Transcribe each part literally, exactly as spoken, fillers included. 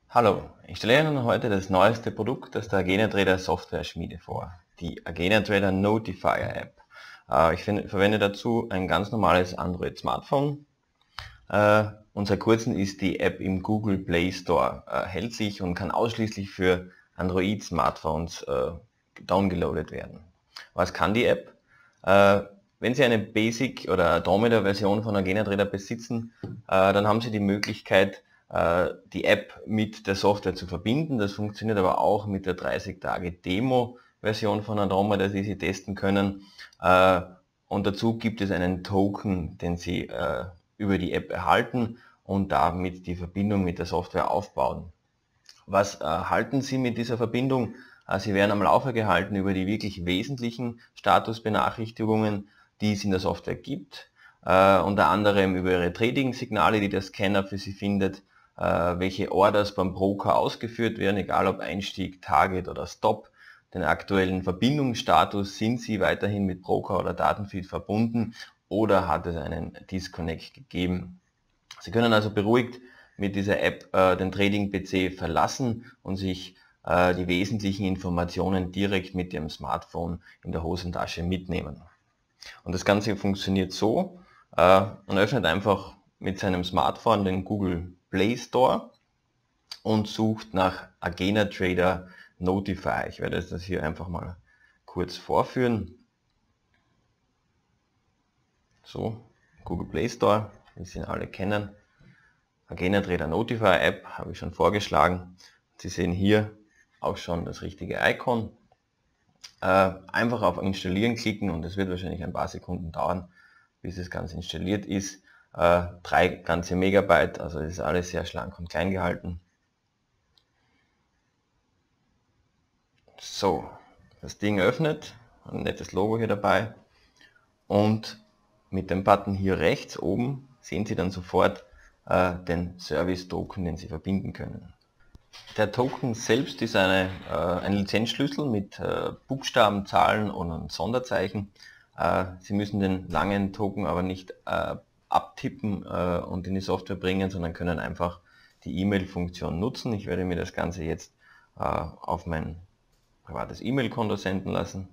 Hallo, ich stelle Ihnen heute das neueste Produkt aus der AgenaTrader Software Schmiede vor, die AgenaTrader Notifier App. Äh, ich find, verwende dazu ein ganz normales Android Smartphone äh, und seit kurzem ist die App im Google Play Store äh, erhältlich und kann ausschließlich für Android Smartphones äh, downgeloadet werden. Was kann die App? Äh, wenn Sie eine Basic- oder Andromeda-Version von AgenaTrader besitzen, äh, dann haben Sie die Möglichkeit, äh, die App mit der Software zu verbinden. Das funktioniert aber auch mit der dreißig Tage Demo-Version von Andromeda, die Sie testen können. Äh, und dazu gibt es einen Token, den Sie äh, über die App erhalten und damit die Verbindung mit der Software aufbauen. Was erhalten Sie mit dieser Verbindung? Sie werden am Laufe gehalten über die wirklich wesentlichen Statusbenachrichtigungen, die es in der Software gibt, äh, unter anderem über Ihre Trading-Signale, die der Scanner für Sie findet, äh, welche Orders beim Broker ausgeführt werden, egal ob Einstieg, Target oder Stop, den aktuellen Verbindungsstatus, sind Sie weiterhin mit Broker oder Datenfeed verbunden oder hat es einen Disconnect gegeben. Sie können also beruhigt mit dieser App äh, den Trading-P C verlassen und sich äh, die wesentlichen Informationen direkt mit Ihrem Smartphone in der Hosentasche mitnehmen. Und das Ganze funktioniert so, äh, man öffnet einfach mit seinem Smartphone den Google Play Store und sucht nach AgenaTrader Notifier. Ich werde das hier einfach mal kurz vorführen. So, Google Play Store, wie Sie ihn alle kennen. AgenaTrader Notifier App habe ich schon vorgeschlagen. Sie sehen hier auch schon das richtige Icon. Äh, einfach auf Installieren klicken und es wird wahrscheinlich ein paar Sekunden dauern, bis das Ganze installiert ist. Äh, drei ganze Megabyte, also ist alles sehr schlank und klein gehalten. So, das Ding öffnet, ein nettes Logo hier dabei und mit dem Button hier rechts oben sehen Sie dann sofort äh, den Service-Token, den Sie verbinden können. Der Token selbst ist eine, äh, ein Lizenzschlüssel mit äh, Buchstaben, Zahlen und einem Sonderzeichen. Äh, Sie müssen den langen Token aber nicht äh, abtippen äh, und in die Software bringen, sondern können einfach die E-Mail-Funktion nutzen. Ich werde mir das Ganze jetzt äh, auf mein privates E-Mail-Konto senden lassen,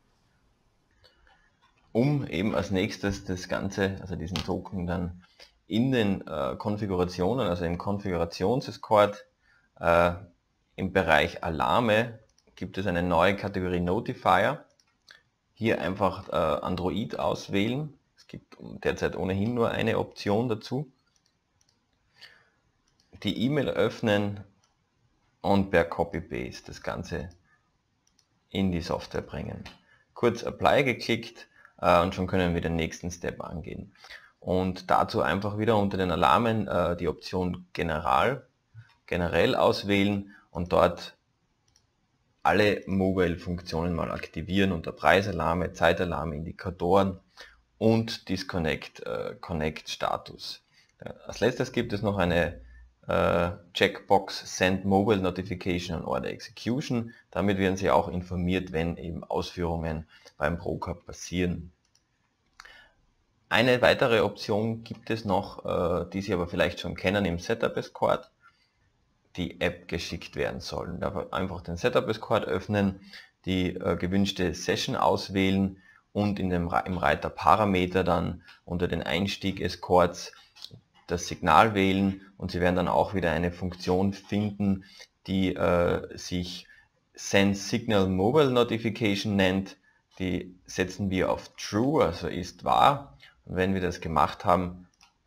um eben als nächstes das Ganze, also diesen Token dann in den äh, Konfigurationen, also im Konfigurationsescort, äh, im Bereich Alarme gibt es eine neue Kategorie Notifier. Hier einfach äh, Android auswählen. Es gibt derzeit ohnehin nur eine Option dazu. Die E-Mail öffnen und per Copy-Paste das Ganze in die Software bringen. Kurz Apply geklickt äh, und schon können wir den nächsten Step angehen. Und dazu einfach wieder unter den Alarmen äh, die Option General, generell auswählen und dort alle Mobile-Funktionen mal aktivieren unter Preisalarme, Zeitalarme, Indikatoren und Disconnect, äh, Connect Status. Ja, als letztes gibt es noch eine äh, Checkbox Send Mobile Notification on Order Execution. Damit werden Sie auch informiert, wenn eben Ausführungen beim Broker passieren. Eine weitere Option gibt es noch, äh, die Sie aber vielleicht schon kennen im Setup-Escort, die App geschickt werden sollen. Einfach den Setup-Escort öffnen, die äh, gewünschte Session auswählen und in dem, im Reiter Parameter dann unter den Einstieg Escorts das Signal wählen und Sie werden dann auch wieder eine Funktion finden, die äh, sich Send Signal Mobile Notification nennt. Die setzen wir auf True, also ist wahr. Und wenn wir das gemacht haben,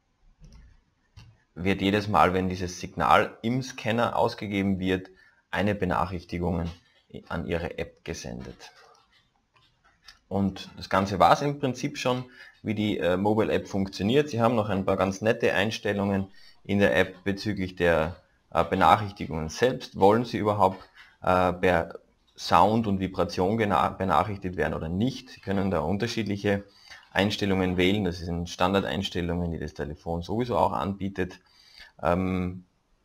wird jedes Mal, wenn dieses Signal im Scanner ausgegeben wird, eine Benachrichtigung an Ihre App gesendet. Und das Ganze war es im Prinzip schon, wie die äh, Mobile App funktioniert. Sie haben noch ein paar ganz nette Einstellungen in der App bezüglich der äh, Benachrichtigungen selbst. Wollen Sie überhaupt äh, per Sound und Vibration benachrichtigt werden oder nicht? Sie können da unterschiedliche Einstellungen wählen. Das sind Standardeinstellungen, die das Telefon sowieso auch anbietet. Ähm,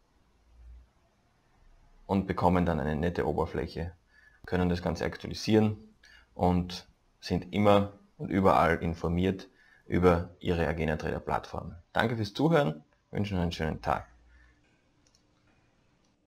und bekommen dann eine nette Oberfläche, können das Ganze aktualisieren und sind immer und überall informiert über Ihre AgenaTrader Plattform. Danke fürs Zuhören, wünsche noch einen schönen Tag.